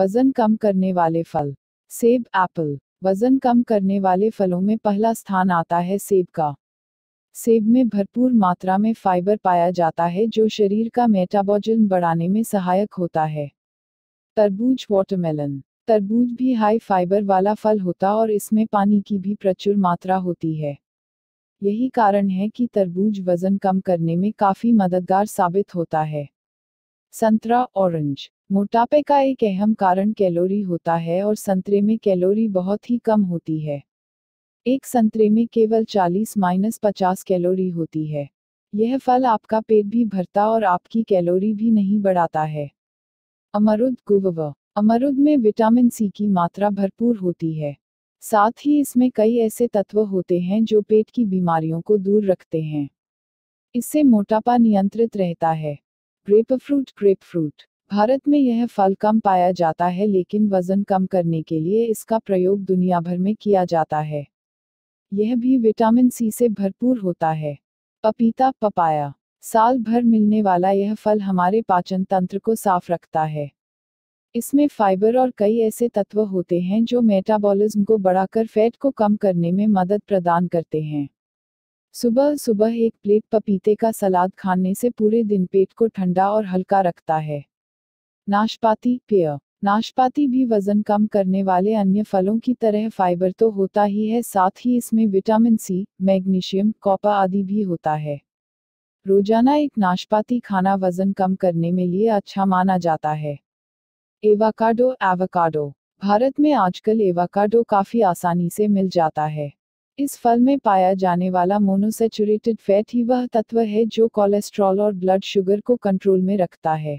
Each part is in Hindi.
वजन कम करने वाले फल। सेब, एप्पल। वजन कम करने वाले फलों में पहला स्थान आता है सेब का। सेब में भरपूर मात्रा में फाइबर पाया जाता है जो शरीर का मेटाबॉलिज्म बढ़ाने में सहायक होता है। तरबूज, वाटरमेलन। तरबूज भी हाई फाइबर वाला फल होता और इसमें पानी की भी प्रचुर मात्रा होती है। यही कारण है कि तरबूज वजन कम करने में काफी मददगार साबित होता है। संतरा, ऑरेंज। मोटापे का एक अहम कारण कैलोरी होता है और संतरे में कैलोरी बहुत ही कम होती है। एक संतरे में केवल 40-50 कैलोरी होती है। यह फल आपका पेट भी भरता और आपकी कैलोरी भी नहीं बढ़ाता है। अमरूद, गुआवा। अमरूद में विटामिन सी की मात्रा भरपूर होती है। साथ ही इसमें कई ऐसे तत्व होते हैं जो पेट की बीमारियों को दूर रखते हैं। इससे मोटापा नियंत्रित रहता है। Grapefruit, grapefruit. भारत में यह फल कम पाया जाता है लेकिन वजन कम करने के लिए इसका प्रयोग दुनिया भर में किया जाता है। यह भी विटामिन सी से भरपूर होता है। पपीता, पपाया। साल भर मिलने वाला यह फल हमारे पाचन तंत्र को साफ रखता है। इसमें फाइबर और कई ऐसे तत्व होते हैं जो मेटाबॉलिज्म को बढ़ाकर फैट को कम करने में मदद प्रदान करते हैं। सुबह सुबह एक प्लेट पपीते का सलाद खाने से पूरे दिन पेट को ठंडा और हल्का रखता है। नाशपाती, पेय। नाशपाती भी वजन कम करने वाले अन्य फलों की तरह फाइबर तो होता ही है, साथ ही इसमें विटामिन सी, मैग्नीशियम, कॉपर आदि भी होता है। रोजाना एक नाशपाती खाना वजन कम करने में लिए अच्छा माना जाता है। Avocado, avocado. भारत में आजकल एवोकाडो काफी आसानी से मिल जाता है। इस फल में पाया जाने वाला मोनोसैचुरेटेड फैट ही वह तत्व है जो कोलेस्ट्रॉल और ब्लड शुगर को कंट्रोल में रखता है।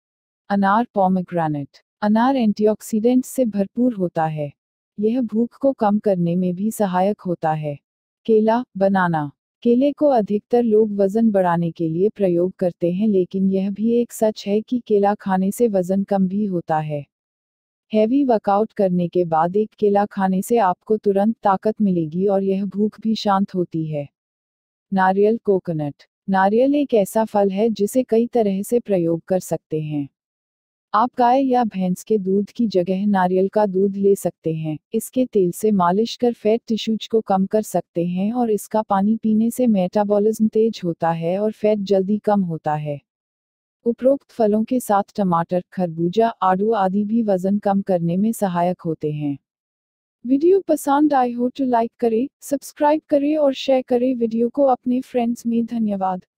अनार, पोमेग्रेनेट। अनार एंटीऑक्सीडेंट से भरपूर होता है। यह भूख को कम करने में भी सहायक होता है। केला, बनाना। केले को अधिकतर लोग वजन बढ़ाने के लिए प्रयोग करते हैं लेकिन यह भी एक सच है कि केला खाने से वजन कम भी होता है। हैवी वर्कआउट करने के बाद एक केला खाने से आपको तुरंत ताकत मिलेगी और यह भूख भी शांत होती है। नारियल, कोकोनट। नारियल एक ऐसा फल है जिसे कई तरह से प्रयोग कर सकते हैं। आप गाय या भैंस के दूध की जगह नारियल का दूध ले सकते हैं। इसके तेल से मालिश कर फैट टिश्यूज को कम कर सकते हैं और इसका पानी पीने से मेटाबॉलिज्म तेज होता है और फैट जल्दी कम होता है। उपरोक्त फलों के साथ टमाटर, खरबूजा, आड़ू आदि भी वजन कम करने में सहायक होते हैं। वीडियो पसंद आए हो तो लाइक करें, सब्सक्राइब करें और शेयर करें वीडियो को अपने फ्रेंड्स में। धन्यवाद।